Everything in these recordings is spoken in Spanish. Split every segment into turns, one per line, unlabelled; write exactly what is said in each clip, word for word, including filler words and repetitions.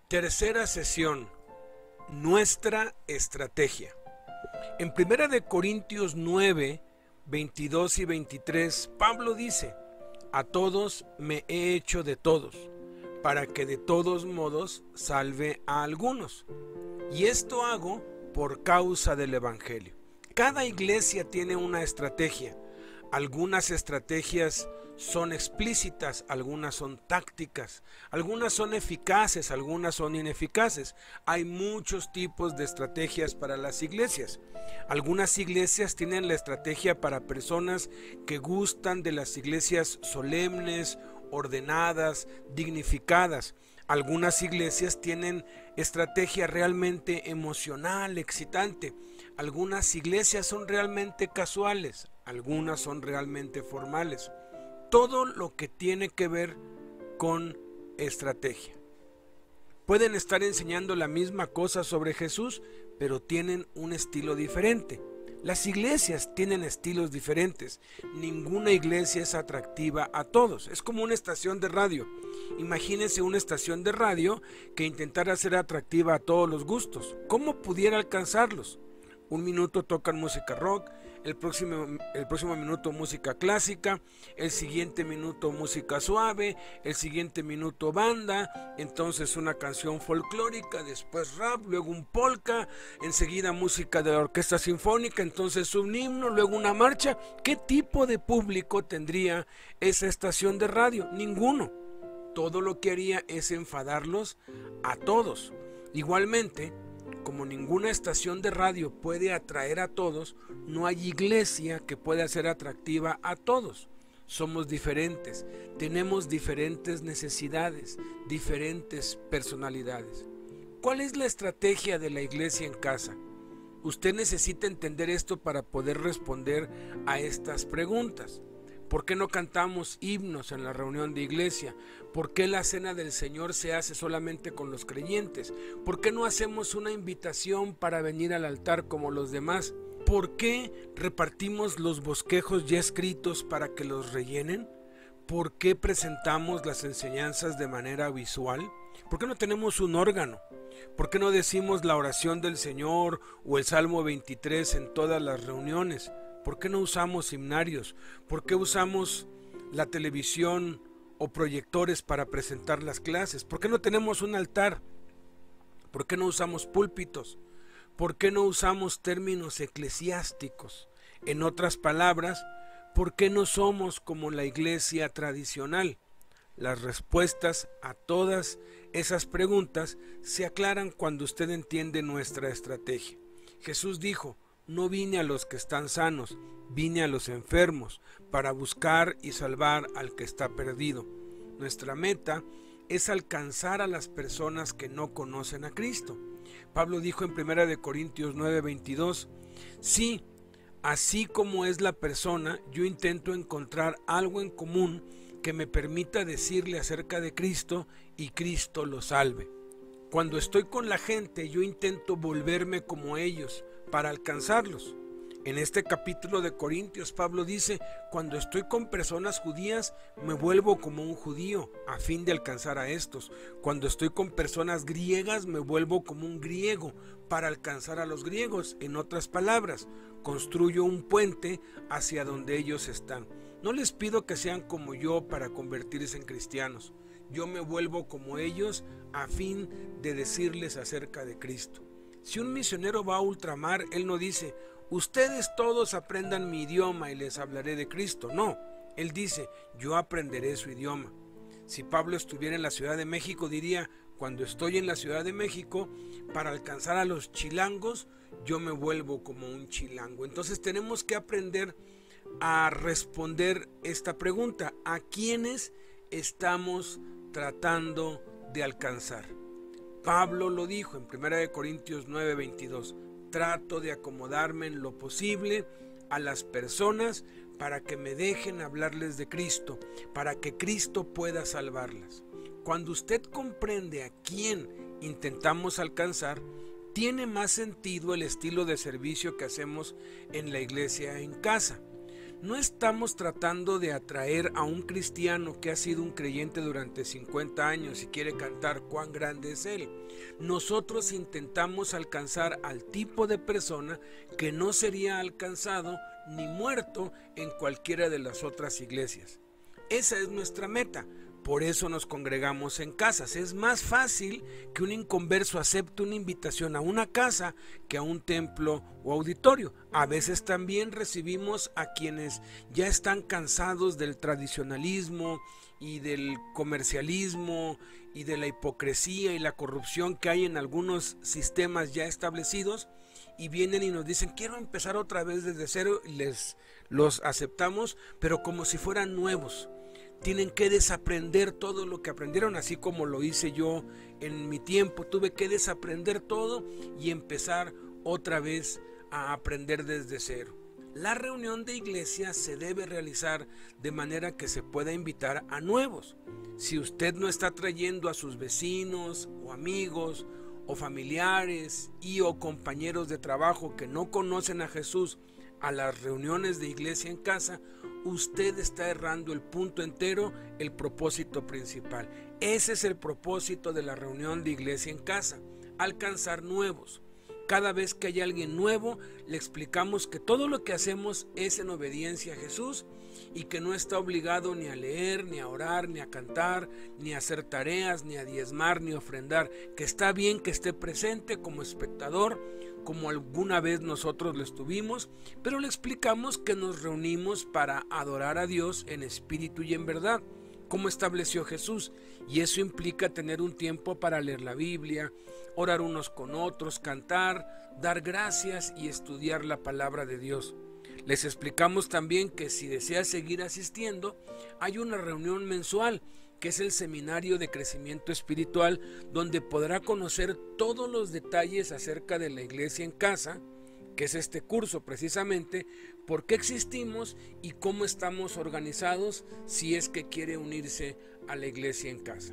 Tercera sesión, nuestra estrategia. En primera de Corintios nueve, veintidós y veintitrés, Pablo dice: a todos me he hecho de todos, para que de todos modos salve a algunos. Y esto hago por causa del Evangelio. Cada iglesia tiene una estrategia. Algunas estrategias son explícitas, algunas son tácticas, algunas son eficaces, algunas son ineficaces. Hay muchos tipos de estrategias para las iglesias. Algunas iglesias tienen la estrategia para personas que gustan de las iglesias solemnes, ordenadas, dignificadas. Algunas iglesias tienen estrategia realmente emocional, excitante. Algunas iglesias son realmente casuales, algunas son realmente formales. Todo lo que tiene que ver con estrategia. Pueden estar enseñando la misma cosa sobre Jesús, pero tienen un estilo diferente. Las iglesias tienen estilos diferentes. Ninguna iglesia es atractiva a todos. Es como una estación de radio. Imagínense una estación de radio que intentara ser atractiva a todos los gustos. ¿Cómo pudiera alcanzarlos? Un minuto tocan música rock, el próximo, el próximo minuto música clásica, el siguiente minuto música suave, el siguiente minuto banda, entonces una canción folclórica, después rap, luego un polka, enseguida música de la orquesta sinfónica, entonces un himno, luego una marcha. ¿Qué tipo de público tendría esa estación de radio? Ninguno. Todo lo que haría es enfadarlos a todos. Igualmente, como ninguna estación de radio puede atraer a todos, no hay iglesia que pueda ser atractiva a todos. Somos diferentes, tenemos diferentes necesidades, diferentes personalidades. ¿Cuál es la estrategia de la iglesia en casa? Usted necesita entender esto para poder responder a estas preguntas. ¿Por qué no cantamos himnos en la reunión de iglesia? ¿Por qué la cena del Señor se hace solamente con los creyentes? ¿Por qué no hacemos una invitación para venir al altar como los demás? ¿Por qué repartimos los bosquejos ya escritos para que los rellenen? ¿Por qué presentamos las enseñanzas de manera visual? ¿Por qué no tenemos un órgano? ¿Por qué no decimos la oración del Señor o el Salmo veintitrés en todas las reuniones? ¿Por qué no usamos himnarios? ¿Por qué usamos la televisión o proyectores para presentar las clases? ¿Por qué no tenemos un altar? ¿Por qué no usamos púlpitos? ¿Por qué no usamos términos eclesiásticos? En otras palabras, ¿por qué no somos como la iglesia tradicional? Las respuestas a todas esas preguntas se aclaran cuando usted entiende nuestra estrategia. Jesús dijo: no vine a los que están sanos, vine a los enfermos, para buscar y salvar al que está perdido. Nuestra meta es alcanzar a las personas que no conocen a Cristo. Pablo dijo en primera de Corintios nueve, veintidós, sí, así como es la persona, yo intento encontrar algo en común que me permita decirle acerca de Cristo y Cristo lo salve. Cuando estoy con la gente, yo intento volverme como ellos, para alcanzarlos. En este capítulo de Corintios, Pablo dice: cuando estoy con personas judías, me vuelvo como un judío a fin de alcanzar a estos. Cuando estoy con personas griegas, me vuelvo como un griego para alcanzar a los griegos. En otras palabras, construyo un puente hacia donde ellos están. No les pido que sean como yo para convertirse en cristianos. Yo me vuelvo como ellos a fin de decirles acerca de Cristo. Si un misionero va a ultramar, él no dice: ustedes todos aprendan mi idioma y les hablaré de Cristo. No, él dice: yo aprenderé su idioma. Si Pablo estuviera en la Ciudad de México, diría: cuando estoy en la Ciudad de México, para alcanzar a los chilangos, yo me vuelvo como un chilango. Entonces tenemos que aprender a responder esta pregunta: ¿a quiénes estamos tratando de alcanzar? Pablo lo dijo en primera de Corintios nueve, veintidós, trato de acomodarme en lo posible a las personas para que me dejen hablarles de Cristo, para que Cristo pueda salvarlas. Cuando usted comprende a quién intentamos alcanzar, tiene más sentido el estilo de servicio que hacemos en la iglesia en casa. No estamos tratando de atraer a un cristiano que ha sido un creyente durante cincuenta años y quiere cantar cuán grande es Él. Nosotros intentamos alcanzar al tipo de persona que no sería alcanzado ni muerto en cualquiera de las otras iglesias. Esa es nuestra meta. Por eso nos congregamos en casas. Es más fácil que un inconverso acepte una invitación a una casa que a un templo o auditorio. A veces también recibimos a quienes ya están cansados del tradicionalismo y del comercialismo y de la hipocresía y la corrupción que hay en algunos sistemas ya establecidos, y vienen y nos dicen: quiero empezar otra vez desde cero, y les los aceptamos, pero como si fueran nuevos. Tienen que desaprender todo lo que aprendieron, así como lo hice yo en mi tiempo. Tuve que desaprender todo y empezar otra vez a aprender desde cero. La reunión de iglesia se debe realizar de manera que se pueda invitar a nuevos. Si usted no está trayendo a sus vecinos o amigos o familiares y o compañeros de trabajo que no conocen a Jesús a las reuniones de iglesia en casa, usted está errando el punto entero, el propósito principal. Ese es el propósito de la reunión de iglesia en casa: alcanzar nuevos. Cada vez que hay alguien nuevo, le explicamos que todo lo que hacemos es en obediencia a Jesús y que no está obligado ni a leer, ni a orar, ni a cantar, ni a hacer tareas, ni a diezmar, ni a ofrendar, que está bien que esté presente como espectador, como alguna vez nosotros lo estuvimos, pero le explicamos que nos reunimos para adorar a Dios en espíritu y en verdad, como estableció Jesús, y eso implica tener un tiempo para leer la Biblia, orar unos con otros, cantar, dar gracias y estudiar la palabra de Dios. Les explicamos también que si desea seguir asistiendo, hay una reunión mensual que es el Seminario de Crecimiento Espiritual, donde podrá conocer todos los detalles acerca de la iglesia en casa, que es este curso precisamente, por qué existimos y cómo estamos organizados si es que quiere unirse a la iglesia en casa.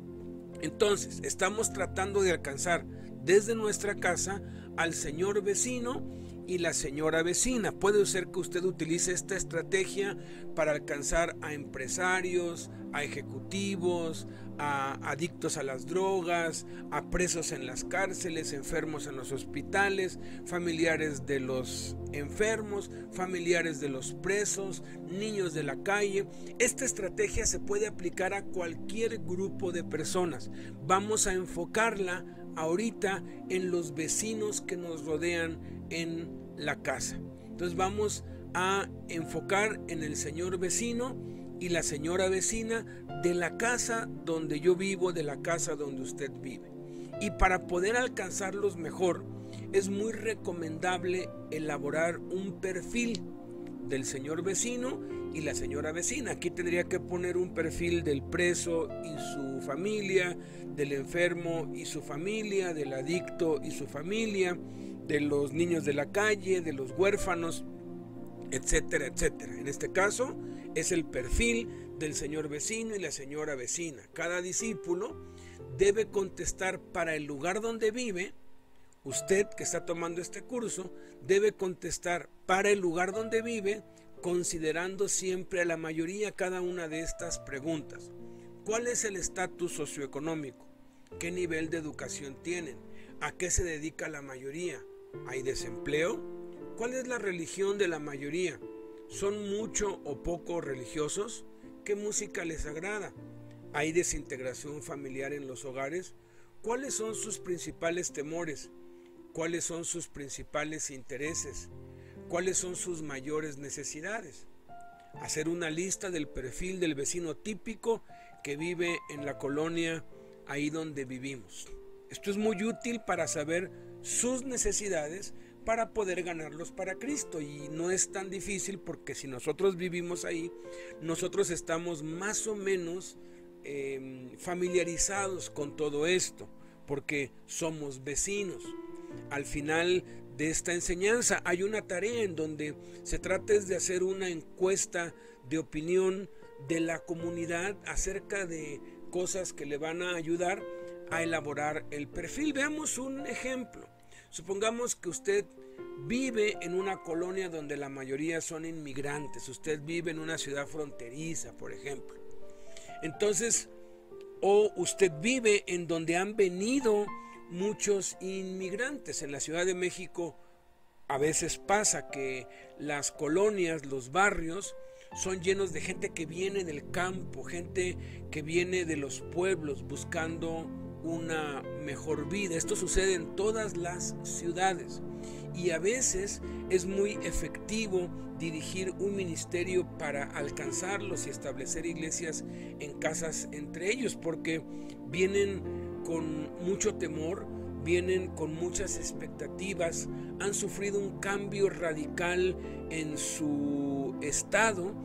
Entonces, estamos tratando de alcanzar desde nuestra casa al señor vecino y la señora vecina. Puede ser que usted utilice esta estrategia para alcanzar a empresarios, a ejecutivos, a adictos a las drogas, a presos en las cárceles, enfermos en los hospitales, familiares de los enfermos, familiares de los presos, niños de la calle. Esta estrategia se puede aplicar a cualquier grupo de personas. Vamos a enfocarla ahorita en los vecinos que nos rodean en la casa. Entonces vamos a enfocar en el señor vecino y la señora vecina de la casa donde yo vivo, de la casa donde usted vive. Y para poder alcanzarlos mejor, es muy recomendable elaborar un perfil del señor vecino y la señora vecina. Aquí tendría que poner un perfil del preso y su familia, del enfermo y su familia, del adicto y su familia, de los niños de la calle, de los huérfanos, etcétera, etcétera. En este caso es el perfil del señor vecino y la señora vecina. Cada discípulo debe contestar para el lugar donde vive. Usted que está tomando este curso debe contestar para el lugar donde vive, considerando siempre a la mayoría cada una de estas preguntas. ¿Cuál es el estatus socioeconómico? ¿Qué nivel de educación tienen? ¿A qué se dedica la mayoría? ¿Hay desempleo? ¿Cuál es la religión de la mayoría? ¿Son mucho o poco religiosos? ¿Qué música les agrada? ¿Hay desintegración familiar en los hogares? ¿Cuáles son sus principales temores? ¿Cuáles son sus principales intereses? ¿Cuáles son sus mayores necesidades? Hacer una lista del perfil del vecino típico que vive en la colonia ahí donde vivimos. Esto es muy útil para saber sus necesidades para poder ganarlos para Cristo, y no es tan difícil porque si nosotros vivimos ahí, nosotros estamos más o menos eh, familiarizados con todo esto porque somos vecinos. Al final de esta enseñanza hay una tarea en donde se trata de hacer una encuesta de opinión de la comunidad acerca de cosas que le van a ayudar a elaborar el perfil. Veamos un ejemplo. Supongamos que usted vive en una colonia donde la mayoría son inmigrantes, usted vive en una ciudad fronteriza, por ejemplo, entonces, o usted vive en donde han venido muchos inmigrantes. En la Ciudad de México a veces pasa que las colonias, los barrios, son llenos de gente que viene del campo, gente que viene de los pueblos buscando una mejor vida. Esto sucede en todas las ciudades y a veces es muy efectivo dirigir un ministerio para alcanzarlos y establecer iglesias en casas entre ellos, porque vienen con mucho temor, vienen con muchas expectativas, han sufrido un cambio radical en su estado,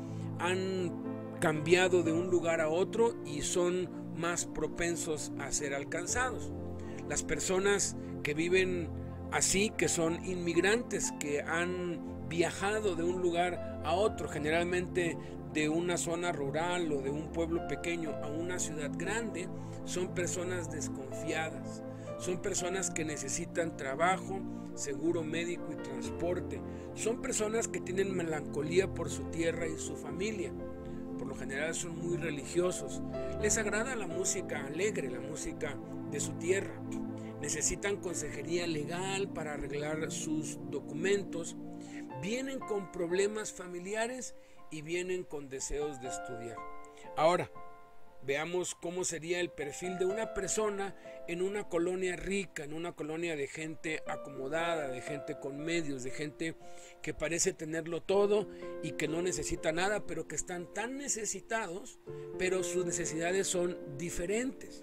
han cambiado de un lugar a otro y son más propensos a ser alcanzados. Las personas que viven así, que son inmigrantes, que han viajado de un lugar a otro, generalmente de una zona rural o de un pueblo pequeño a una ciudad grande, son personas desconfiadas, son personas que necesitan trabajo, seguro médico y transporte, son personas que tienen melancolía por su tierra y su familia. Por lo general son muy religiosos, les agrada la música alegre, la música de su tierra, necesitan consejería legal para arreglar sus documentos, vienen con problemas familiares y vienen con deseos de estudiar. Ahora, veamos cómo sería el perfil de una persona en una colonia rica, en una colonia de gente acomodada, de gente con medios, de gente que parece tenerlo todo y que no necesita nada, pero que están tan necesitados, pero sus necesidades son diferentes.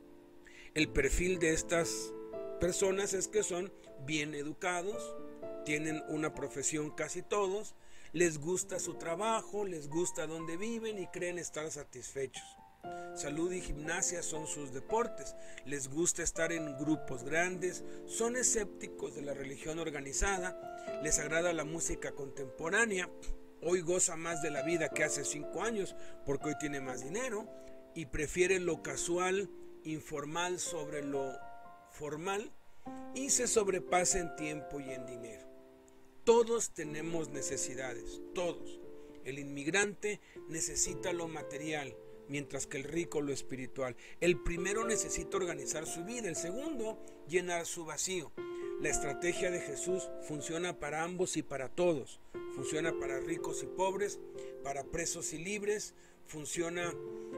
El perfil de estas personas es que son bien educados, tienen una profesión casi todos, les gusta su trabajo, les gusta donde viven y creen estar satisfechos. Salud y gimnasia son sus deportes, les gusta estar en grupos grandes, son escépticos de la religión organizada, les agrada la música contemporánea, hoy goza más de la vida que hace cinco años porque hoy tiene más dinero y prefiere lo casual, informal sobre lo formal y se sobrepasa en tiempo y en dinero. Todos tenemos necesidades, todos. El inmigrante necesita lo material, mientras que el rico lo espiritual. El primero necesita organizar su vida, el segundo llenar su vacío. La estrategia de Jesús funciona para ambos y para todos. Funciona para ricos y pobres, para presos y libres, funciona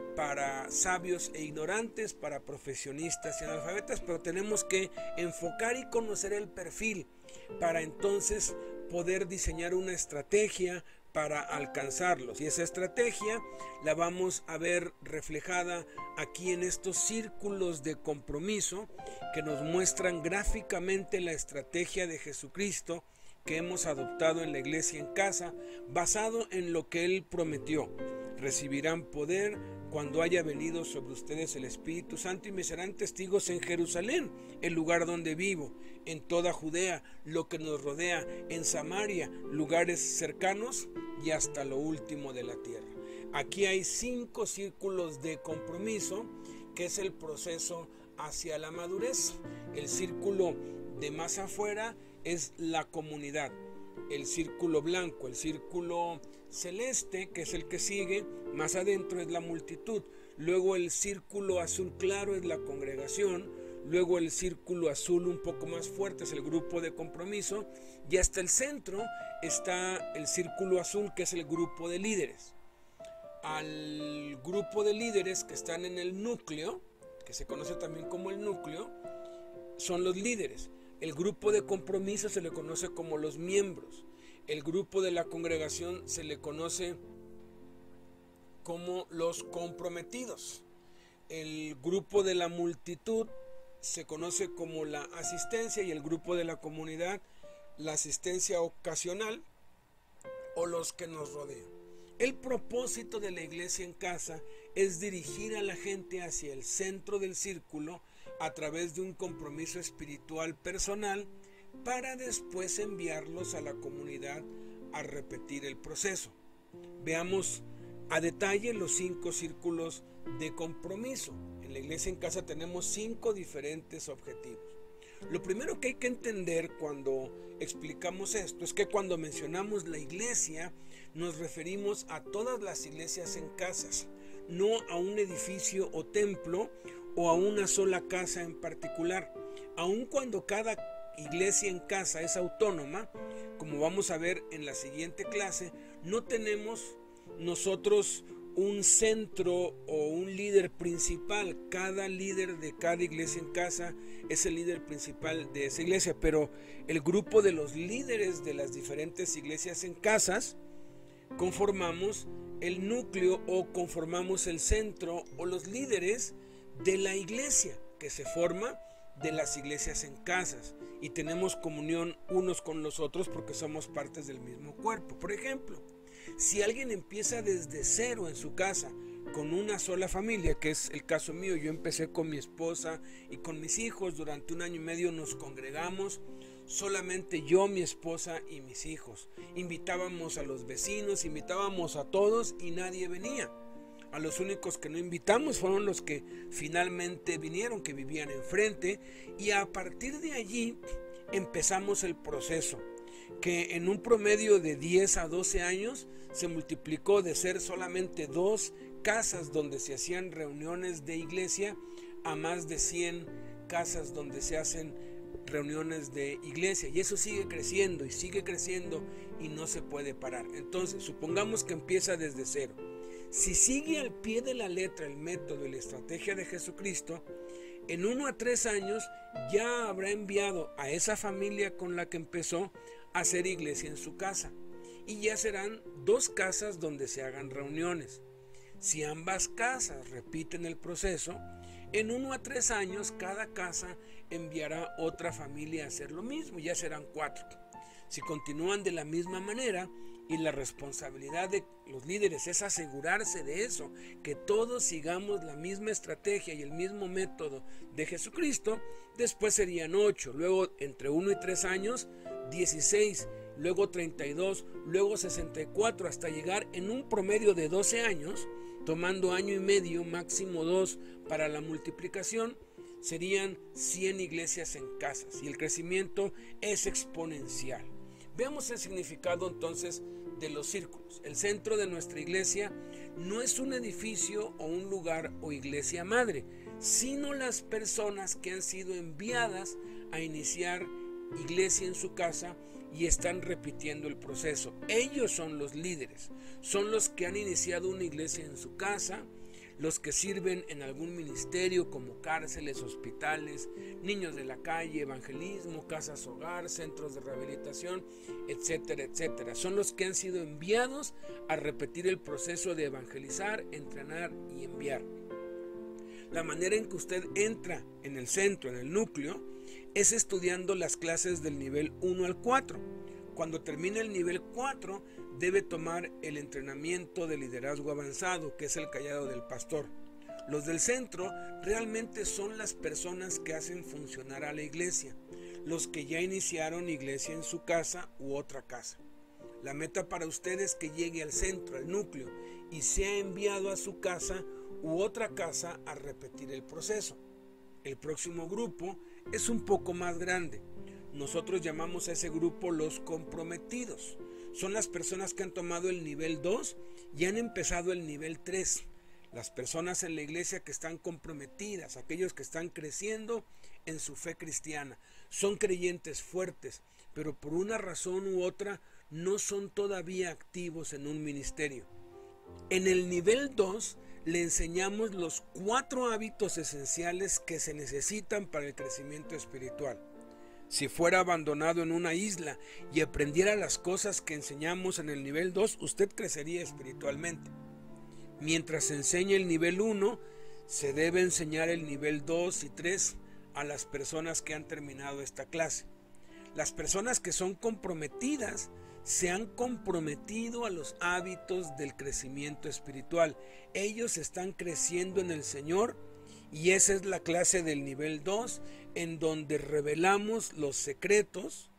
para sabios e ignorantes, para profesionistas y analfabetas, pero tenemos que enfocar y conocer el perfil para entonces poder diseñar una estrategia para alcanzarlos. Y esa estrategia la vamos a ver reflejada aquí en estos círculos de compromiso que nos muestran gráficamente la estrategia de Jesucristo que hemos adoptado en la iglesia en casa, basado en lo que Él prometió. Recibirán poder cuando haya venido sobre ustedes el Espíritu Santo y me serán testigos en Jerusalén, el lugar donde vivo, en toda Judea, lo que nos rodea, en Samaria, lugares cercanos y hasta lo último de la tierra. Aquí hay cinco círculos de compromiso, que es el proceso hacia la madurez. El círculo de más afuera es la comunidad. El círculo blanco, el círculo celeste, que es el que sigue, más adentro es la multitud. Luego el círculo azul claro es la congregación. Luego el círculo azul un poco más fuerte es el grupo de compromiso. Y hasta el centro está el círculo azul, que es el grupo de líderes. Al grupo de líderes que están en el núcleo, que se conoce también como el núcleo, son los líderes. El grupo de compromiso se le conoce como los miembros. El grupo de la congregación se le conoce como los comprometidos. El grupo de la multitud se conoce como la asistencia y el grupo de la comunidad, la asistencia ocasional o los que nos rodean. El propósito de la iglesia en casa es dirigir a la gente hacia el centro del círculo a través de un compromiso espiritual personal para después enviarlos a la comunidad a repetir el proceso. Veamos a detalle los cinco círculos de compromiso. En la iglesia en casa tenemos cinco diferentes objetivos. Lo primero que hay que entender cuando explicamos esto es que cuando mencionamos la iglesia nos referimos a todas las iglesias en casas, no a un edificio o templo o a una sola casa en particular. Aun cuando cada iglesia en casa es autónoma, como vamos a ver en la siguiente clase, no tenemos nosotros un centro o un líder principal. Cada líder de cada iglesia en casa es el líder principal de esa iglesia, pero el grupo de los líderes de las diferentes iglesias en casas conformamos el núcleo o conformamos el centro o los líderes de la iglesia que se forma de las iglesias en casas, y tenemos comunión unos con los otros porque somos partes del mismo cuerpo. Por ejemplo, si alguien empieza desde cero en su casa con una sola familia, que es el caso mío, yo empecé con mi esposa y con mis hijos. Durante un año y medio nos congregamos, solamente yo, mi esposa y mis hijos. Invitábamos a los vecinos, invitábamos a todos y nadie venía. A los únicos que no invitamos fueron los que finalmente vinieron, que vivían enfrente, y a partir de allí empezamos el proceso, que en un promedio de diez a doce años se multiplicó de ser solamente dos casas donde se hacían reuniones de iglesia a más de cien casas donde se hacen reuniones de iglesia, y eso sigue creciendo y sigue creciendo y no se puede parar. Entonces, supongamos que empieza desde cero. Si sigue al pie de la letra el método y la estrategia de Jesucristo, en uno a tres años ya habrá enviado a esa familia con la que empezó a hacer iglesia en su casa, y ya serán dos casas donde se hagan reuniones. Si ambas casas repiten el proceso, en uno a tres años cada casa enviará otra familia a hacer lo mismo, ya serán cuatro. Si continúan de la misma manera, y la responsabilidad de los líderes es asegurarse de eso, que todos sigamos la misma estrategia y el mismo método de Jesucristo, después serían ocho, luego entre uno y tres años, dieciséis, luego treinta y dos, luego sesenta y cuatro, hasta llegar en un promedio de doce años, tomando año y medio, máximo dos para la multiplicación, serían cien iglesias en casas, y el crecimiento es exponencial. Veamos el significado entonces de los círculos. El centro de nuestra iglesia no es un edificio o un lugar o iglesia madre, sino las personas que han sido enviadas a iniciar iglesia en su casa y están repitiendo el proceso. Ellos son los líderes, son los que han iniciado una iglesia en su casa, los que sirven en algún ministerio como cárceles, hospitales, niños de la calle, evangelismo, casas hogar, centros de rehabilitación, etcétera, etcétera. Son los que han sido enviados a repetir el proceso de evangelizar, entrenar y enviar. La manera en que usted entra en el centro, en el núcleo, es estudiando las clases del nivel uno al cuatro. Cuando termine el nivel cuatro, debe tomar el entrenamiento de liderazgo avanzado, que es el callado del pastor. Los del centro realmente son las personas que hacen funcionar a la iglesia, los que ya iniciaron iglesia en su casa u otra casa. La meta para usted es que llegue al centro, al núcleo, y sea enviado a su casa u otra casa a repetir el proceso. El próximo grupo es un poco más grande. Nosotros llamamos a ese grupo los comprometidos. Son las personas que han tomado el nivel dos y han empezado el nivel tres. Las personas en la iglesia que están comprometidas, aquellos que están creciendo en su fe cristiana. Son creyentes fuertes, pero por una razón u otra no son todavía activos en un ministerio. En el nivel dos le enseñamos los cuatro hábitos esenciales que se necesitan para el crecimiento espiritual. Si fuera abandonado en una isla y aprendiera las cosas que enseñamos en el nivel dos, usted crecería espiritualmente. Mientras se enseña el nivel uno, se debe enseñar el nivel dos y tres a las personas que han terminado esta clase. Las personas que son comprometidas se han comprometido a los hábitos del crecimiento espiritual. Ellos están creciendo en el Señor, y esa es la clase del nivel dos, en donde revelamos los secretos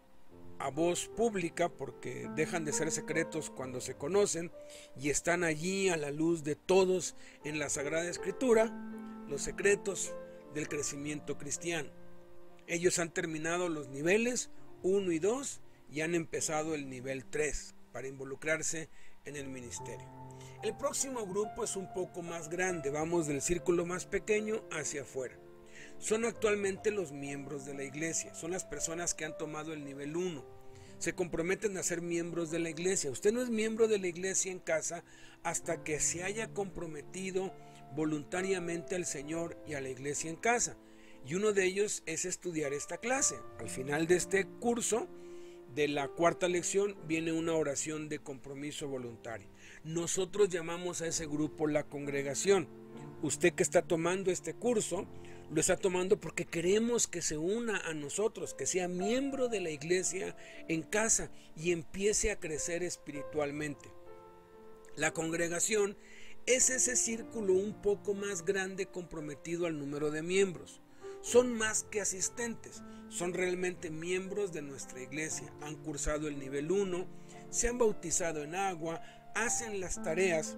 a voz pública, porque dejan de ser secretos cuando se conocen y están allí a la luz de todos en la Sagrada Escritura, los secretos del crecimiento cristiano. Ellos han terminado los niveles uno y dos y han empezado el nivel tres para involucrarse en el ministerio. El próximo grupo es un poco más grande, vamos del círculo más pequeño hacia afuera. Son actualmente los miembros de la iglesia, son las personas que han tomado el nivel uno. Se comprometen a ser miembros de la iglesia. Usted no es miembro de la iglesia en casa hasta que se haya comprometido voluntariamente al Señor y a la iglesia en casa. Y uno de ellos es estudiar esta clase. Al final de este curso, de la cuarta lección, viene una oración de compromiso voluntario. Nosotros llamamos a ese grupo la congregación. Usted que está tomando este curso, lo está tomando porque queremos que se una a nosotros, que sea miembro de la iglesia en casa y empiece a crecer espiritualmente. La congregación es ese círculo un poco más grande comprometido al número de miembros. Son más que asistentes, son realmente miembros de nuestra iglesia. Han cursado el nivel uno, se han bautizado en agua, hacen las tareas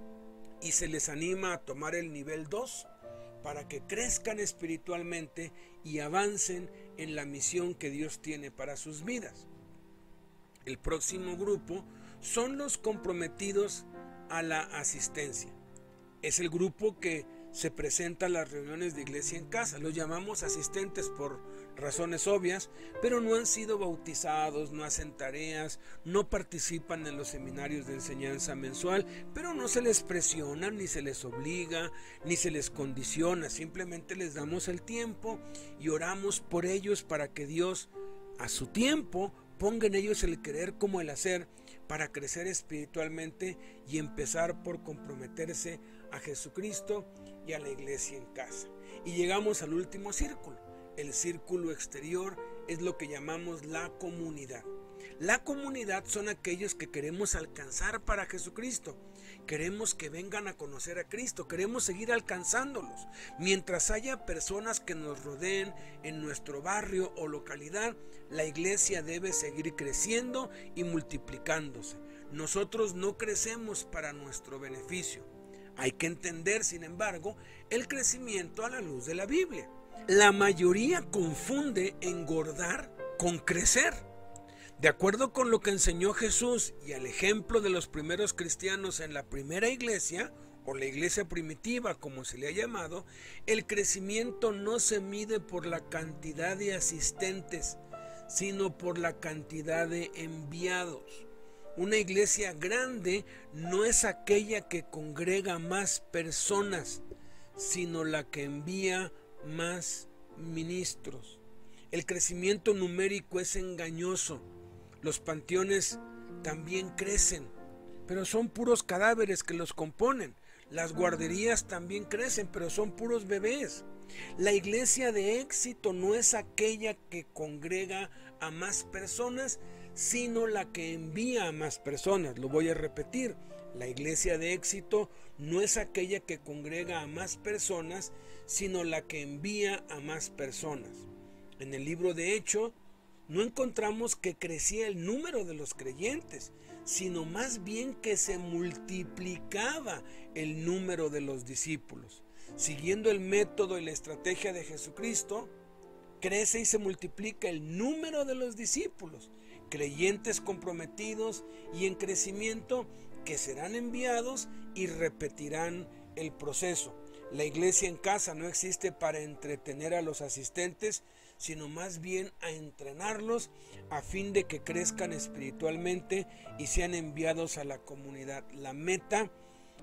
y se les anima a tomar el nivel dos para que crezcan espiritualmente y avancen en la misión que Dios tiene para sus vidas. El próximo grupo son los comprometidos a la asistencia. Es el grupo que se presenta a las reuniones de iglesia en casa. Los llamamos asistentes por razones obvias, pero no han sido bautizados, no hacen tareas, no participan en los seminarios de enseñanza mensual, pero no se les presiona, ni se les obliga, ni se les condiciona. Simplemente les damos el tiempo y oramos por ellos para que Dios, a su tiempo, ponga en ellos el querer como el hacer para crecer espiritualmente y empezar por comprometerse a Jesucristo y a la iglesia en casa. Y llegamos al último círculo. El círculo exterior es lo que llamamos la comunidad. La comunidad son aquellos que queremos alcanzar para Jesucristo. Queremos que vengan a conocer a Cristo, queremos seguir alcanzándolos. Mientras haya personas que nos rodeen en nuestro barrio o localidad, la iglesia debe seguir creciendo y multiplicándose. Nosotros no crecemos para nuestro beneficio. Hay que entender, sin embargo, el crecimiento a la luz de la Biblia. La mayoría confunde engordar con crecer. De acuerdo con lo que enseñó Jesús y al ejemplo de los primeros cristianos en la primera iglesia, o la iglesia primitiva como se le ha llamado, el crecimiento no se mide por la cantidad de asistentes, sino por la cantidad de enviados. Una iglesia grande no es aquella que congrega más personas, sino la que envía más ministros. El crecimiento numérico es engañoso. Los panteones también crecen, pero son puros cadáveres que los componen. Las guarderías también crecen, pero son puros bebés. La iglesia de éxito no es aquella que congrega a más personas, sino la que envía a más personas. Lo voy a repetir. La iglesia de éxito no es aquella que congrega a más personas, sino la que envía a más personas. En el libro de Hechos no encontramos que crecía el número de los creyentes, sino más bien que se multiplicaba el número de los discípulos. Siguiendo el método y la estrategia de Jesucristo, crece y se multiplica el número de los discípulos, creyentes comprometidos y en crecimiento que serán enviados y repetirán el proceso. La iglesia en casa no existe para entretener a los asistentes, sino más bien a entrenarlos a fin de que crezcan espiritualmente y sean enviados a la comunidad. La meta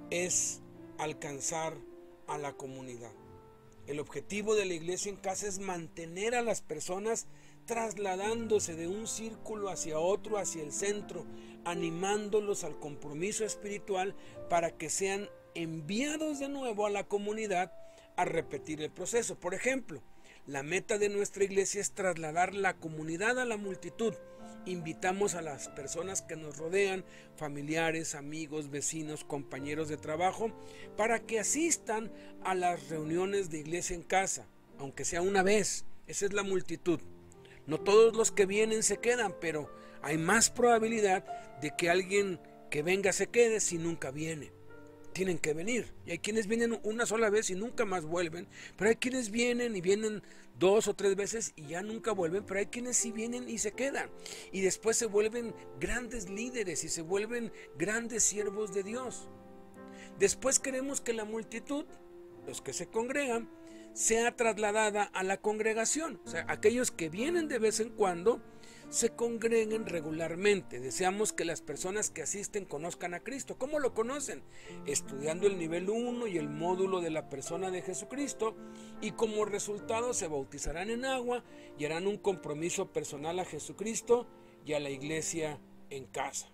es alcanzar a la comunidad. El objetivo de la iglesia en casa es mantener a las personas trasladándose de un círculo hacia otro, hacia el centro, animándolos al compromiso espiritual para que sean enviados de nuevo a la comunidad a repetir el proceso. Por ejemplo, la meta de nuestra iglesia es trasladar la comunidad a la multitud. Invitamos a las personas que nos rodean, familiares, amigos, vecinos, compañeros de trabajo, para que asistan a las reuniones de iglesia en casa, aunque sea una vez. Esa es la multitud. No todos los que vienen se quedan, pero hay más probabilidad de que alguien que venga se quede si nunca viene. tienen que venir. Y hay quienes vienen una sola vez y nunca más vuelven, pero hay quienes vienen y vienen dos o tres veces y ya nunca vuelven, pero hay quienes sí vienen y se quedan. Y después se vuelven grandes líderes y se vuelven grandes siervos de Dios. Después queremos que la multitud, los que se congregan, sea trasladada a la congregación. O sea, aquellos que vienen de vez en cuando se congreguen regularmente. Deseamos que las personas que asisten conozcan a Cristo. ¿Cómo lo conocen? Estudiando el nivel uno y el módulo de la persona de Jesucristo, y como resultado se bautizarán en agua y harán un compromiso personal a Jesucristo y a la iglesia en casa.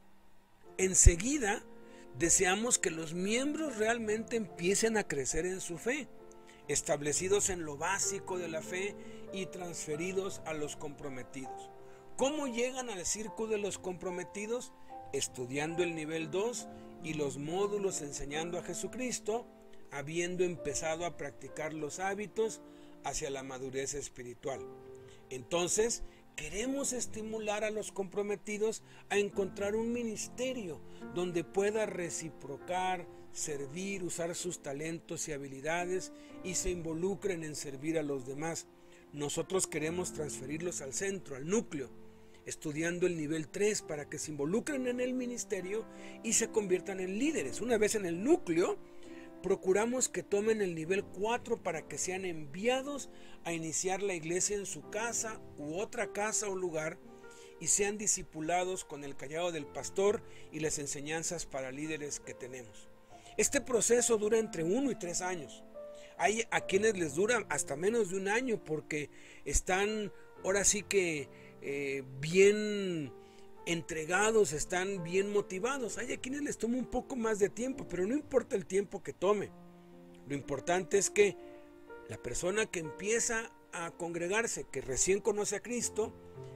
Enseguida deseamos que los miembros realmente empiecen a crecer en su fe, establecidos en lo básico de la fe y transferidos a los comprometidos. ¿Cómo llegan al círculo de los comprometidos? Estudiando el nivel dos y los módulos enseñando a Jesucristo, habiendo empezado a practicar los hábitos hacia la madurez espiritual. Entonces, queremos estimular a los comprometidos a encontrar un ministerio donde pueda reciprocar, servir, usar sus talentos y habilidades y se involucren en servir a los demás. Nosotros queremos transferirlos al centro, al núcleo, estudiando el nivel tres para que se involucren en el ministerio y se conviertan en líderes. Una vez en el núcleo, procuramos que tomen el nivel cuatro para que sean enviados a iniciar la iglesia en su casa u otra casa o lugar y sean discipulados con el callado del pastor y las enseñanzas para líderes que tenemos. Este proceso dura entre uno y tres años. Hay a quienes les dura hasta menos de un año porque están ahora sí que eh, bien entregados, están bien motivados. Hay a quienes les toma un poco más de tiempo, pero no importa el tiempo que tome. Lo importante es que la persona que empieza a congregarse, que recién conoce a Cristo,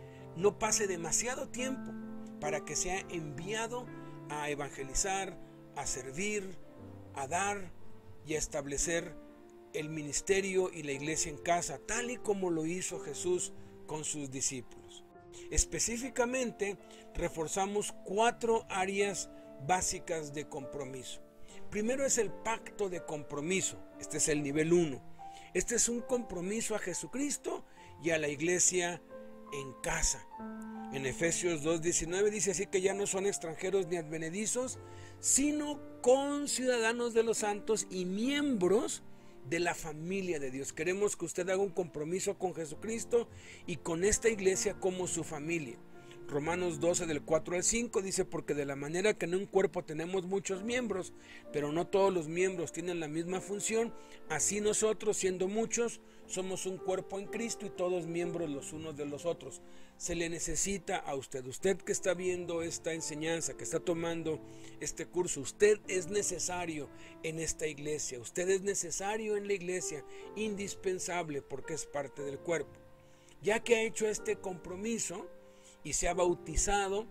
no pase demasiado tiempo para que sea enviado a evangelizar, a servir, a dar y a establecer el ministerio y la iglesia en casa, tal y como lo hizo Jesús con sus discípulos. Específicamente, reforzamos cuatro áreas básicas de compromiso. Primero es el pacto de compromiso. Este es el nivel uno. Este es un compromiso a Jesucristo y a la iglesia en casa. En Efesios dos diecinueve dice así que ya no son extranjeros ni advenedizos, sino conciudadanos de los santos y miembros de la familia de Dios. Queremos que usted haga un compromiso con Jesucristo y con esta iglesia como su familia. Romanos doce del cuatro al cinco dice: porque de la manera que en un cuerpo tenemos muchos miembros, pero no todos los miembros tienen la misma función, así nosotros, siendo muchos, somos un cuerpo en Cristo y todos miembros los unos de los otros. Se le necesita a usted, usted que está viendo esta enseñanza, que está tomando este curso, usted es necesario en esta iglesia, usted es necesario en la iglesia, indispensable porque es parte del cuerpo. Ya que ha hecho este compromiso y se ha bautizado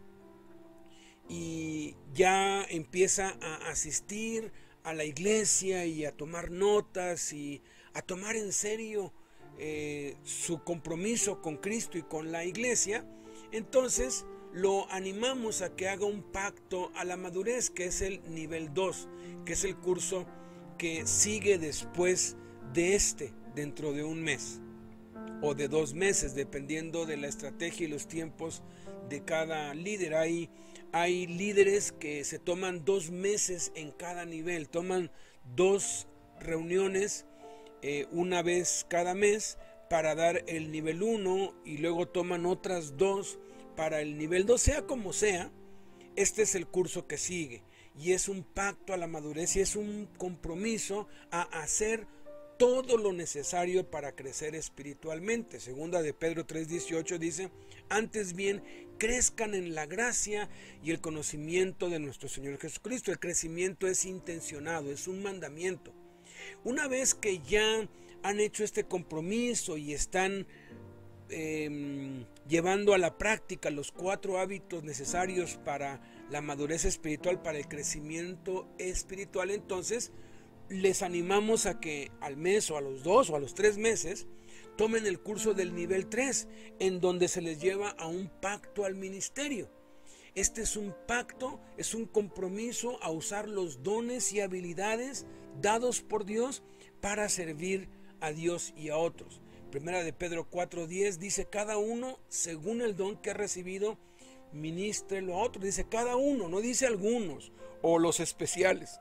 y ya empieza a asistir a la iglesia y a tomar notas y a tomar en serio eh, su compromiso con Cristo y con la iglesia, entonces lo animamos a que haga un pacto a la madurez, que es el nivel dos, que es el curso que sigue después de este, dentro de un mes o de dos meses, dependiendo de la estrategia y los tiempos de cada líder. Hay, hay líderes que se toman dos meses en cada nivel, toman dos reuniones eh, una vez cada mes para dar el nivel uno y luego toman otras dos para el nivel dos. Sea como sea, este es el curso que sigue y es un pacto a la madurez y es un compromiso a hacer todo lo necesario para crecer espiritualmente. Segunda de Pedro tres dieciocho dice: antes bien, crezcan en la gracia y el conocimiento de nuestro Señor Jesucristo. El crecimiento es intencionado, es un mandamiento. Una vez que ya han hecho este compromiso y están eh, llevando a la práctica los cuatro hábitos necesarios para la madurez espiritual, para el crecimiento espiritual, entonces les animamos a que al mes o a los dos o a los tres meses tomen el curso del nivel tres, en donde se les lleva a un pacto al ministerio. Este es un pacto, es un compromiso a usar los dones y habilidades dados por Dios para servir a Dios y a otros. Primera de Pedro cuatro diez dice: cada uno según el don que ha recibido, ministrelo a otro. Dice cada uno, no dice algunos o los especiales.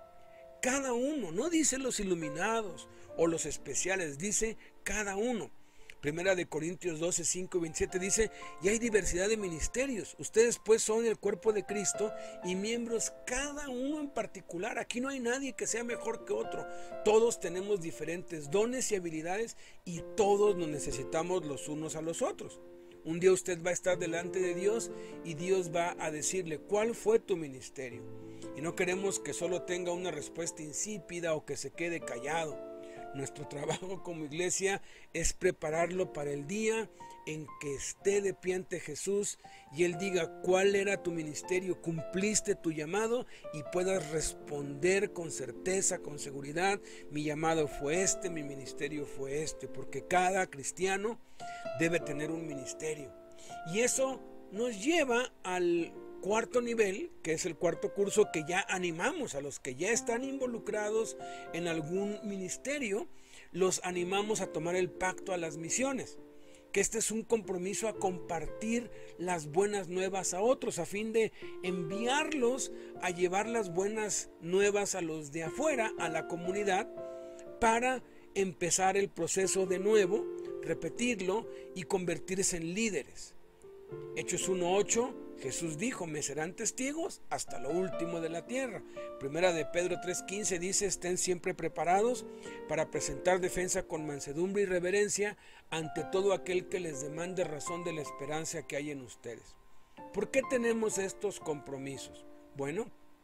Cada uno, no dice los iluminados o los especiales, dice cada uno. Primera de Corintios doce, cinco y veintisiete dice: y hay diversidad de ministerios. Ustedes pues son el cuerpo de Cristo y miembros cada uno en particular. Aquí no hay nadie que sea mejor que otro. Todos tenemos diferentes dones y habilidades y todos nos necesitamos los unos a los otros. Un día usted va a estar delante de Dios y Dios va a decirle: ¿cuál fue tu ministerio? Y no queremos que solo tenga una respuesta insípida o que se quede callado. Nuestro trabajo como iglesia es prepararlo para el día en que esté de pie ante Jesús y Él diga: ¿cuál era tu ministerio? ¿Cumpliste tu llamado? Y puedas responder con certeza, con seguridad: mi llamado fue este, mi ministerio fue este. Porque cada cristiano debe tener un ministerio. Y eso nos lleva al cuarto nivel, que es el cuarto curso, que ya animamos a los que ya están involucrados en algún ministerio, los animamos a tomar el pacto a las misiones, que este es un compromiso a compartir las buenas nuevas a otros, a fin de enviarlos a llevar las buenas nuevas a los de afuera, a la comunidad, para empezar el proceso de nuevo, repetirlo y convertirse en líderes. Hechos uno ocho, Jesús dijo: me serán testigos hasta lo último de la tierra. Primera de Pedro tres quince dice: estén siempre preparados para presentar defensa con mansedumbre y reverencia ante todo aquel que les demande razón de la esperanza que hay en ustedes. ¿Por qué tenemos estos compromisos? Bueno,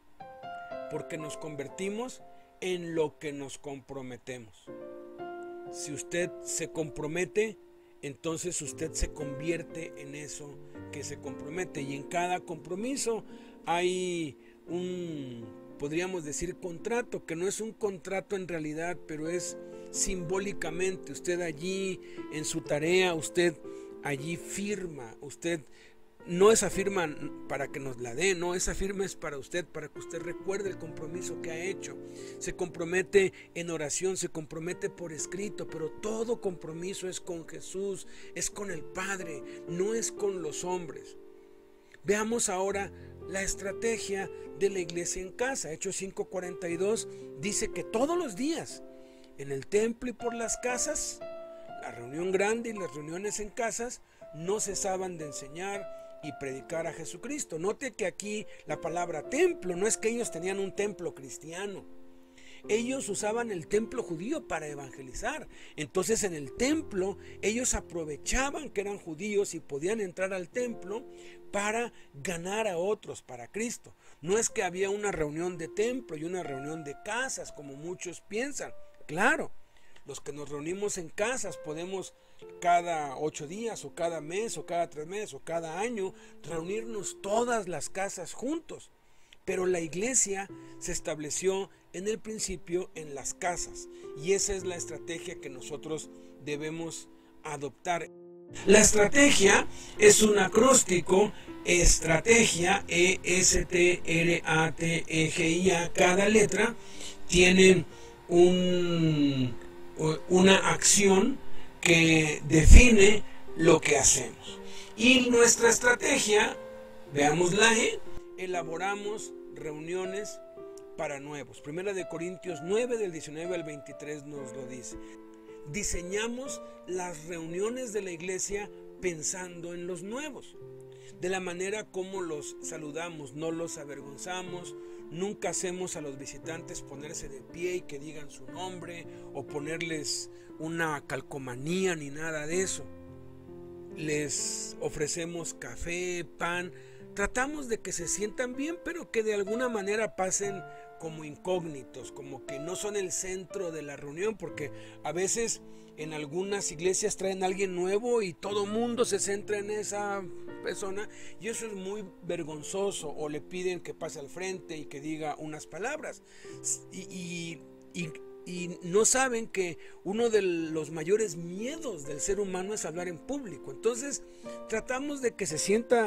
porque nos convertimos en lo que nos comprometemos. Si usted se compromete, entonces usted se convierte en eso que se compromete. Y en cada compromiso hay un, podríamos decir, contrato, que no es un contrato en realidad, pero es simbólicamente. Usted allí en su tarea, usted allí firma. Usted no esa firma para que nos la dé, no, esa firma es para usted, para que usted recuerde el compromiso que ha hecho. Se compromete en oración, se compromete por escrito, pero todo compromiso es con Jesús, es con el Padre, no es con los hombres. Veamos ahora la estrategia de la iglesia en casa. Hechos cinco cuarenta y dos dice que todos los días, en el templo y por las casas, la reunión grande y las reuniones en casas, no cesaban de enseñar y predicar a Jesucristo. Note que aquí la palabra templo no es que ellos tenían un templo cristiano. Ellos usaban el templo judío para evangelizar. Entonces en el templo ellos aprovechaban que eran judíos y podían entrar al templo para ganar a otros para Cristo. No es que había una reunión de templo y una reunión de casas como muchos piensan. Claro, los que nos reunimos en casas podemos cada ocho días o cada mes o cada tres meses o cada año reunirnos todas las casas juntos. Pero la iglesia se estableció en el principio en las casas y esa es la estrategia que nosotros debemos adoptar. La estrategia es un acróstico, estrategia, E S T R A T E G I A. Cada letra tiene un, una acción que define lo que hacemos. Y nuestra estrategia, veamos la E, elaboramos reuniones para nuevos. Primera de Corintios nueve del diecinueve al veintitrés nos lo dice. Diseñamos las reuniones de la iglesia pensando en los nuevos, de la manera como los saludamos, no los avergonzamos. Nunca hacemos a los visitantes ponerse de pie y que digan su nombre o ponerles una calcomanía ni nada de eso. Les ofrecemos café, pan. Tratamos de que se sientan bien, pero que de alguna manera pasen como incógnitos, como que no son el centro de la reunión, porque a veces en algunas iglesias traen a alguien nuevo y todo mundo se centra en esa persona y eso es muy vergonzoso, o le piden que pase al frente y que diga unas palabras y, y, y, y no saben que uno de los mayores miedos del ser humano es hablar en público. Entonces tratamos de que se sienta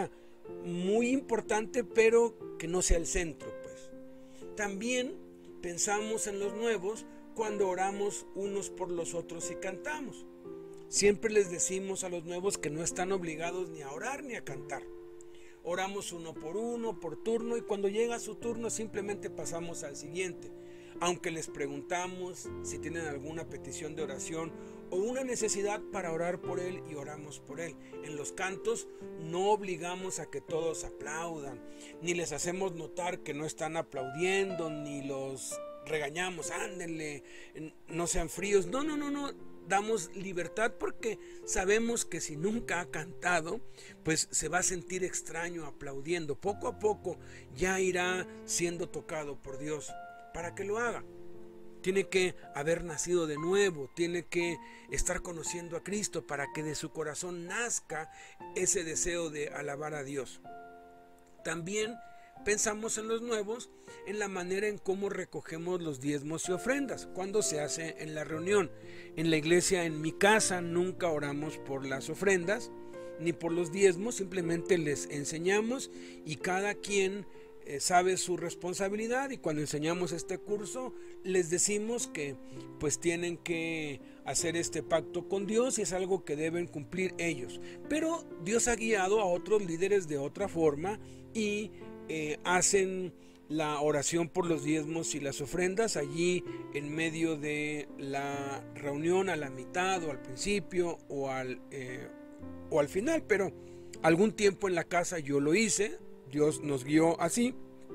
muy importante, pero que no sea el centro, pues. También pensamos en los nuevos cuando oramos unos por los otros y cantamos. Siempre les decimos a los nuevos que no están obligados ni a orar ni a cantar. Oramos uno por uno, por turno, y cuando llega su turno simplemente pasamos al siguiente. Aunque les preguntamos si tienen alguna petición de oración o una necesidad para orar por él, y oramos por él. En los cantos no obligamos a que todos aplaudan, ni les hacemos notar que no están aplaudiendo, ni los regañamos, ándenle, no sean fríos. No, no, no, no. Damos libertad porque sabemos que si nunca ha cantado, pues se va a sentir extraño aplaudiendo. Poco a poco ya irá siendo tocado por Dios para que lo haga. Tiene que haber nacido de nuevo, tiene que estar conociendo a Cristo para que de su corazón nazca ese deseo de alabar a Dios. También pensamos en los nuevos, en la manera en cómo recogemos los diezmos y ofrendas, cuando se hace en la reunión. En la iglesia, en mi casa, nunca oramos por las ofrendas ni por los diezmos, simplemente les enseñamos y cada quien eh, sabe su responsabilidad, y cuando enseñamos este curso les decimos que pues tienen que hacer este pacto con Dios y es algo que deben cumplir ellos. Pero Dios ha guiado a otros líderes de otra forma y Eh, hacen la oración por los diezmos y las ofrendas allí en medio de la reunión, a la mitad o al principio o al, eh, o al final, pero algún tiempo en la casa yo lo hice, Dios nos guió así,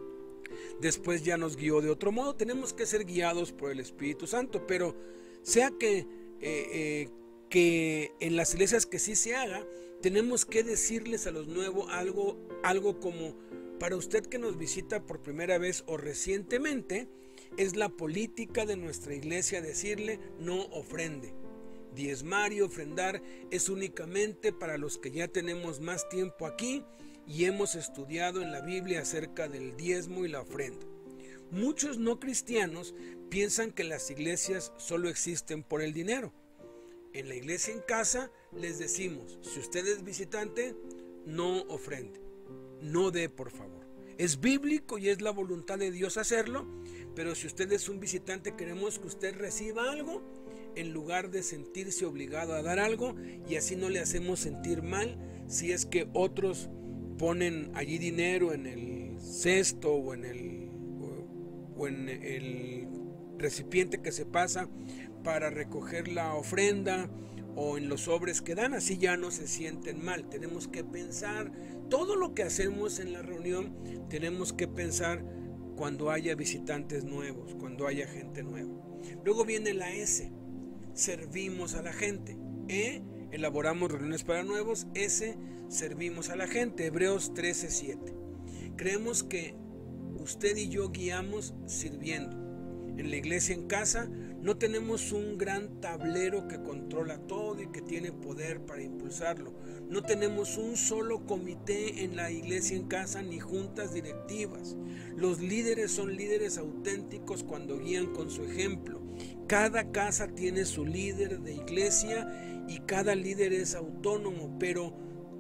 después ya nos guió de otro modo. Tenemos que ser guiados por el Espíritu Santo, pero sea que, eh, eh, que en las iglesias que sí se haga, tenemos que decirles a los nuevos algo, algo como: para usted que nos visita por primera vez o recientemente, es la política de nuestra iglesia decirle no ofrende. Diezmar y ofrendar es únicamente para los que ya tenemos más tiempo aquí y hemos estudiado en la Biblia acerca del diezmo y la ofrenda. Muchos no cristianos piensan que las iglesias solo existen por el dinero. En la iglesia en casa les decimos: si usted es visitante, no ofrende. No dé, por favor. Es bíblico y es la voluntad de Dios hacerlo, pero si usted es un visitante, queremos que usted reciba algo en lugar de sentirse obligado a dar algo, y así no le hacemos sentir mal si es que otros ponen allí dinero en el cesto o en el, o, o en el recipiente que se pasa para recoger la ofrenda, o en los sobres que dan. Así ya no se sienten mal. Tenemos que pensar todo lo que hacemos en la reunión, tenemos que pensar cuando haya visitantes nuevos, cuando haya gente nueva. Luego viene la S, servimos a la gente. E, elaboramos reuniones para nuevos. S, servimos a la gente. Hebreos trece siete. Creemos que usted y yo guiamos sirviendo. En la iglesia en casa no tenemos un gran tablero que controla todo y que tiene poder para impulsarlo. No tenemos un solo comité en la iglesia en casa ni juntas directivas. Los líderes son líderes auténticos cuando guían con su ejemplo. Cada casa tiene su líder de iglesia y cada líder es autónomo, pero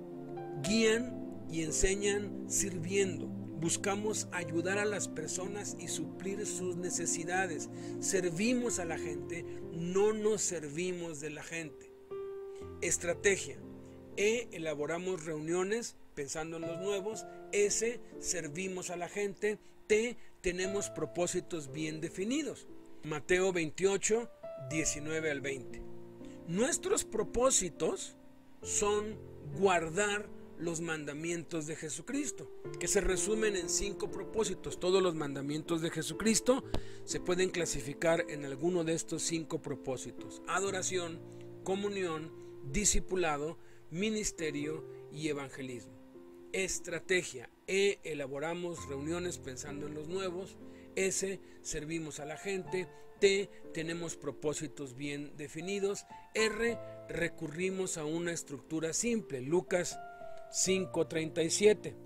guían y enseñan sirviendo. Buscamos ayudar a las personas y suplir sus necesidades. Servimos a la gente, no nos servimos de la gente. Estrategia. E, elaboramos reuniones pensando en los nuevos. S, servimos a la gente. T, tenemos propósitos bien definidos. Mateo veintiocho, diecinueve al veinte. Nuestros propósitos son guardar los mandamientos de Jesucristo, que se resumen en cinco propósitos. Todos los mandamientos de Jesucristo se pueden clasificar en alguno de estos cinco propósitos: adoración, comunión, discipulado, ministerio y evangelismo. Estrategia. E, elaboramos reuniones pensando en los nuevos. S, servimos a la gente. T, tenemos propósitos bien definidos. R, recurrimos a una estructura simple. Lucas cinco treinta y siete.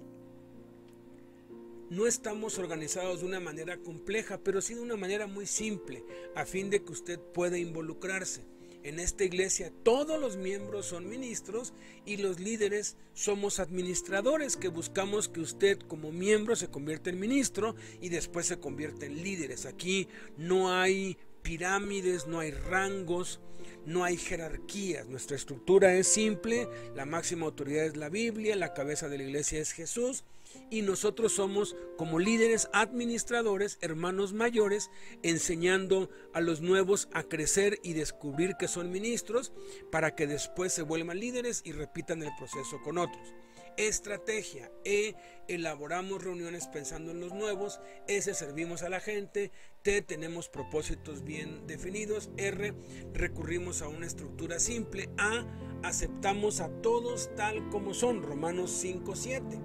No estamos organizados de una manera compleja, pero sí de una manera muy simple, a fin de que usted pueda involucrarse. En esta iglesia todos los miembros son ministros y los líderes somos administradores, que buscamos que usted como miembro se convierta en ministro y después se convierta en líderes. Aquí no hay pirámides, no hay rangos, no hay jerarquías. Nuestra estructura es simple, la máxima autoridad es la Biblia, la cabeza de la iglesia es Jesús y nosotros somos como líderes administradores, hermanos mayores, enseñando a los nuevos a crecer y descubrir que son ministros para que después se vuelvan líderes y repitan el proceso con otros. Estrategia: E, elaboramos reuniones pensando en los nuevos. S, servimos a la gente. T, tenemos propósitos bien definidos. R, recurrimos a una estructura simple. A, aceptamos a todos tal como son. Romanos cinco siete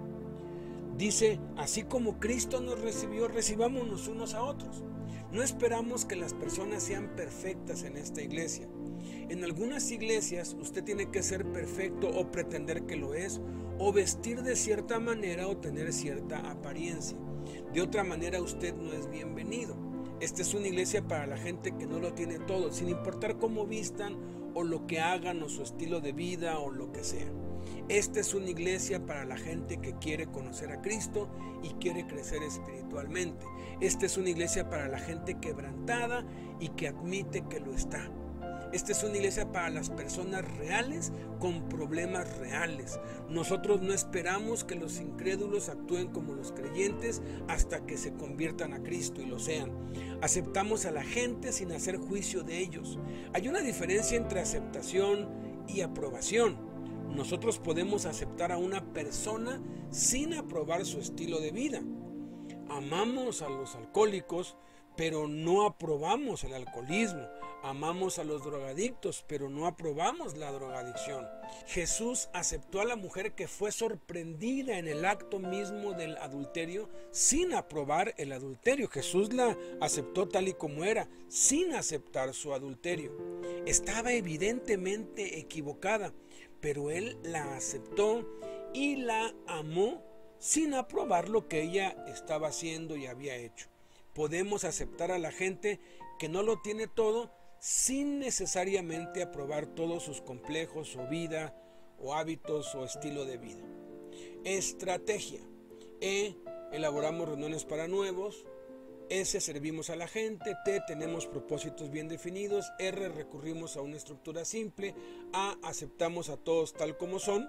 dice: así como Cristo nos recibió, recibámonos unos a otros. No esperamos que las personas sean perfectas en esta iglesia. En algunas iglesias usted tiene que ser perfecto o pretender que lo es, o vestir de cierta manera o tener cierta apariencia. De otra manera usted no es bienvenido. Esta es una iglesia para la gente que no lo tiene todo, sin importar cómo vistan o lo que hagan o su estilo de vida o lo que sea. Esta es una iglesia para la gente que quiere conocer a Cristo y quiere crecer espiritualmente. Esta es una iglesia para la gente quebrantada y que admite que lo está. Esta es una iglesia para las personas reales con problemas reales. Nosotros no esperamos que los incrédulos actúen como los creyentes hasta que se conviertan a Cristo y lo sean. Aceptamos a la gente sin hacer juicio de ellos. Hay una diferencia entre aceptación y aprobación. Nosotros podemos aceptar a una persona sin aprobar su estilo de vida. Amamos a los alcohólicos, pero no aprobamos el alcoholismo. Amamos a los drogadictos, pero no aprobamos la drogadicción. Jesús aceptó a la mujer que fue sorprendida en el acto mismo del adulterio sin aprobar el adulterio. Jesús la aceptó tal y como era, sin aceptar su adulterio. Estaba evidentemente equivocada, pero él la aceptó y la amó sin aprobar lo que ella estaba haciendo y había hecho. Podemos aceptar a la gente que no lo tiene todo sin necesariamente aprobar todos sus complejos o vida o hábitos o estilo de vida. Estrategia: E, elaboramos reuniones para nuevos. S, servimos a la gente. T, tenemos propósitos bien definidos. R, recurrimos a una estructura simple. A, aceptamos a todos tal como son.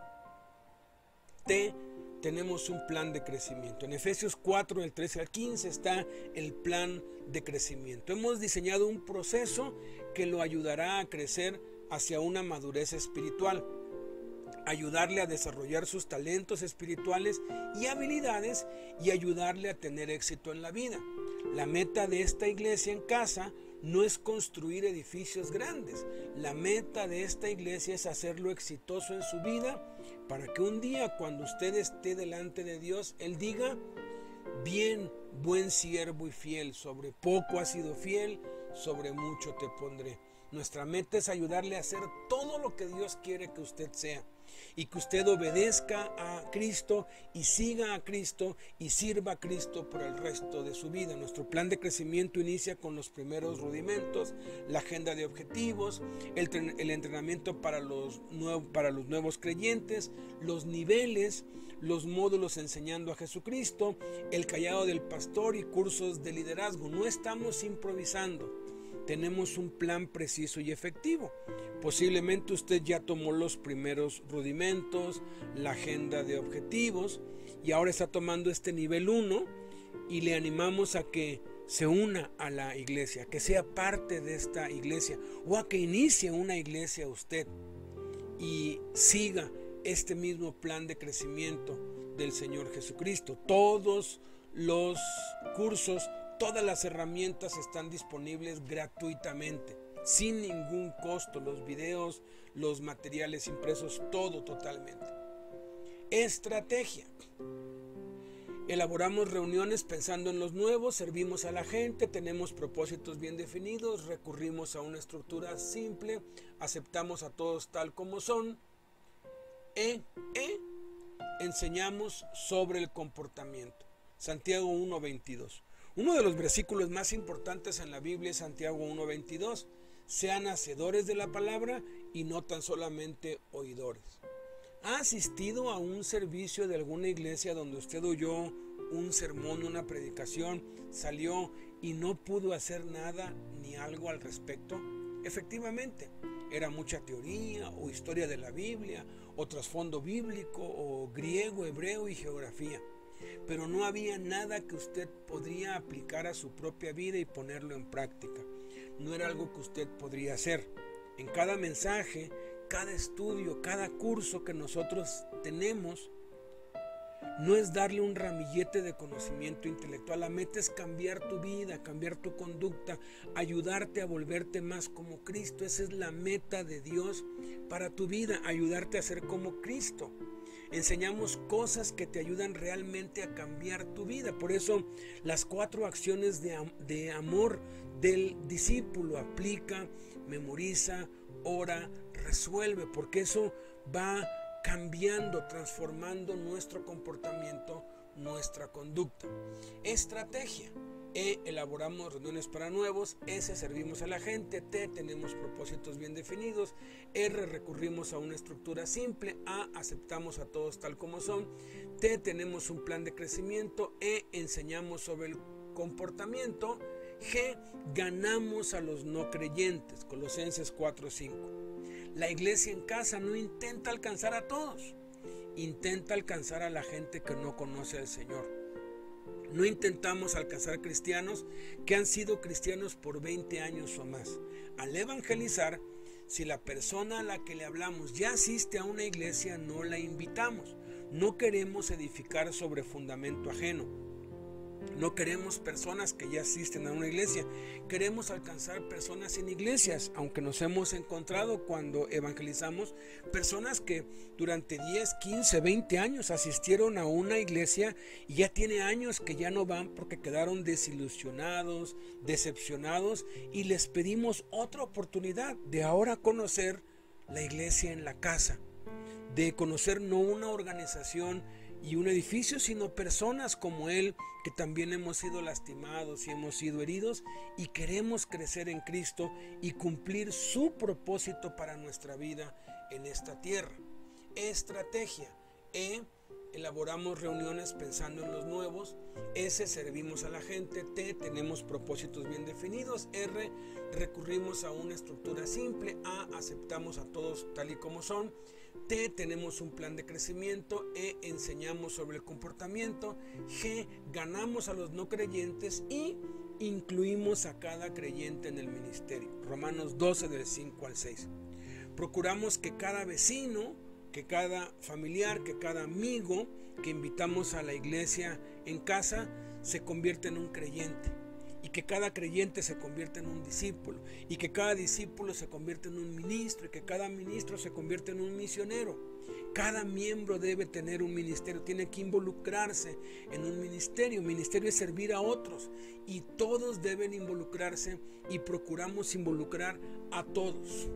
T, tenemos un plan de crecimiento. En Efesios cuatro, del trece al quince está el plan de crecimiento. Hemos diseñado un proceso que lo ayudará a crecer hacia una madurez espiritual, ayudarle a desarrollar sus talentos espirituales y habilidades y ayudarle a tener éxito en la vida. La meta de esta iglesia en casa no es construir edificios grandes. La meta de esta iglesia es hacerlo exitoso en su vida para que un día cuando usted esté delante de Dios, Él diga: bien, buen siervo y fiel, sobre poco has sido fiel, sobre mucho te pondré. Nuestra meta es ayudarle a hacer todo lo que Dios quiere que usted sea y que usted obedezca a Cristo y siga a Cristo y sirva a Cristo por el resto de su vida. Nuestro plan de crecimiento inicia con los primeros rudimentos, la agenda de objetivos, el, el entrenamiento para los, nuevo, para los nuevos creyentes, los niveles, los módulos enseñando a Jesucristo, el callado del pastor y cursos de liderazgo. No estamos improvisando. Tenemos un plan preciso y efectivo. Posiblemente usted ya tomó los primeros rudimentos, la agenda de objetivos y ahora está tomando este nivel uno y le animamos a que se una a la iglesia, que sea parte de esta iglesia o a que inicie una iglesia usted y siga este mismo plan de crecimiento del Señor Jesucristo. Todos los cursos, todas las herramientas están disponibles gratuitamente, sin ningún costo. Los videos, los materiales impresos, todo totalmente. Estrategia: elaboramos reuniones pensando en los nuevos, servimos a la gente, tenemos propósitos bien definidos, recurrimos a una estructura simple, aceptamos a todos tal como son. E, e enseñamos sobre el comportamiento. Santiago uno veintidós. Uno de los versículos más importantes en la Biblia es Santiago uno veintidós. sean hacedores de la palabra y no tan solamente oidores. ¿Ha asistido a un servicio de alguna iglesia donde usted oyó un sermón, una predicación, salió y no pudo hacer nada ni algo al respecto? Efectivamente, era mucha teoría o historia de la Biblia o trasfondo bíblico o griego, hebreo y geografía. Pero no había nada que usted podría aplicar a su propia vida y ponerlo en práctica. No era algo que usted podría hacer. En cada mensaje, cada estudio, cada curso que nosotros tenemos, no es darle un ramillete de conocimiento intelectual. La meta es cambiar tu vida, cambiar tu conducta, ayudarte a volverte más como Cristo. Esa es la meta de Dios para tu vida, ayudarte a ser como Cristo. Enseñamos cosas que te ayudan realmente a cambiar tu vida. Por eso las cuatro acciones de, de amor del discípulo: aplica, memoriza, ora, resuelve, porque eso va cambiando, transformando nuestro comportamiento, nuestra conducta. Estrategia: E, elaboramos reuniones para nuevos. S, servimos a la gente. T, tenemos propósitos bien definidos. R, recurrimos a una estructura simple. A, aceptamos a todos tal como son. T, tenemos un plan de crecimiento. E, enseñamos sobre el comportamiento. G, ganamos a los no creyentes. Colosenses cuatro cinco. La iglesia en casa no intenta alcanzar a todos, intenta alcanzar a la gente que no conoce al Señor. No intentamos alcanzar cristianos que han sido cristianos por veinte años o más. Al evangelizar, si la persona a la que le hablamos ya asiste a una iglesia, no la invitamos. No queremos edificar sobre fundamento ajeno. No queremos personas que ya asisten a una iglesia. Queremos alcanzar personas sin iglesias, aunque nos hemos encontrado cuando evangelizamos personas que durante diez, quince, veinte años asistieron a una iglesia y ya tiene años que ya no van porque quedaron desilusionados, decepcionados, y les pedimos otra oportunidad de ahora conocer la iglesia en la casa, de conocer no una organización y un edificio, sino personas como él, que también hemos sido lastimados y hemos sido heridos y queremos crecer en Cristo y cumplir su propósito para nuestra vida en esta tierra. Estrategia: E, elaboramos reuniones pensando en los nuevos. S, servimos a la gente. T, tenemos propósitos bien definidos. R, recurrimos a una estructura simple. A, aceptamos a todos tal y como son. T, tenemos un plan de crecimiento. E, enseñamos sobre el comportamiento. G, ganamos a los no creyentes y incluimos a cada creyente en el ministerio. Romanos doce del cinco al seis. Procuramos que cada vecino, que cada familiar, que cada amigo que invitamos a la iglesia en casa se convierta en un creyente, y que cada creyente se convierta en un discípulo, y que cada discípulo se convierta en un ministro, y que cada ministro se convierta en un misionero. Cada miembro debe tener un ministerio, tiene que involucrarse en un ministerio. Ministerio es servir a otros, y todos deben involucrarse, y procuramos involucrar a todos.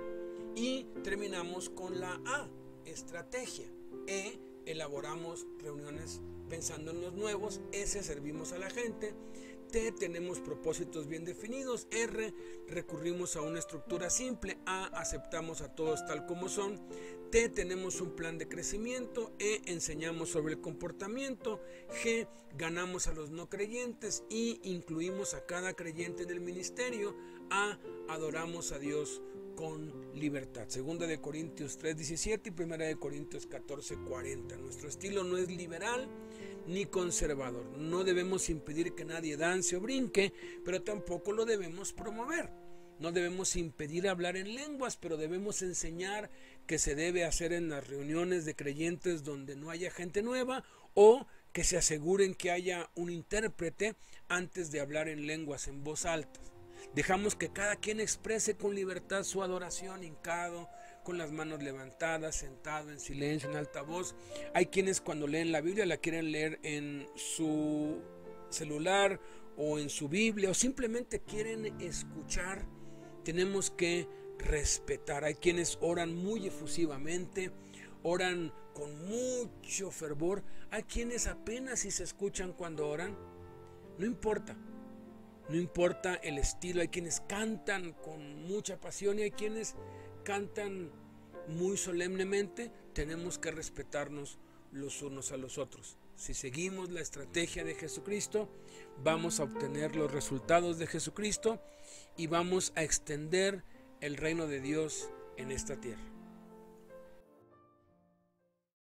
Y terminamos con la A, estrategia. E, elaboramos reuniones pensando en los nuevos. S, servimos a la gente. T, tenemos propósitos bien definidos. R, recurrimos a una estructura simple. A, aceptamos a todos tal como son. T, tenemos un plan de crecimiento. E, enseñamos sobre el comportamiento. G, ganamos a los no creyentes y incluimos a cada creyente en el ministerio. A, adoramos a Dios con libertad. Segunda de Corintios tres diecisiete y Primera de Corintios catorce cuarenta. Nuestro estilo no es liberal ni conservador. No debemos impedir que nadie dance o brinque, pero tampoco lo debemos promover. No debemos impedir hablar en lenguas, pero debemos enseñar que se debe hacer en las reuniones de creyentes donde no haya gente nueva, o que se aseguren que haya un intérprete antes de hablar en lenguas en voz alta. Dejamos que cada quien exprese con libertad su adoración, hincado, con las manos levantadas, sentado en silencio, en alta voz. Hay quienes cuando leen la Biblia la quieren leer en su celular o en su Biblia, o simplemente quieren escuchar. Tenemos que respetar. Hay quienes oran muy efusivamente, oran con mucho fervor. Hay quienes apenas si se escuchan cuando oran. No importa. No importa el estilo, hay quienes cantan con mucha pasión y hay quienes cantan muy solemnemente. Tenemos que respetarnos los unos a los otros. Si seguimos la estrategia de Jesucristo, vamos a obtener los resultados de Jesucristo y vamos a extender el reino de Dios en esta tierra.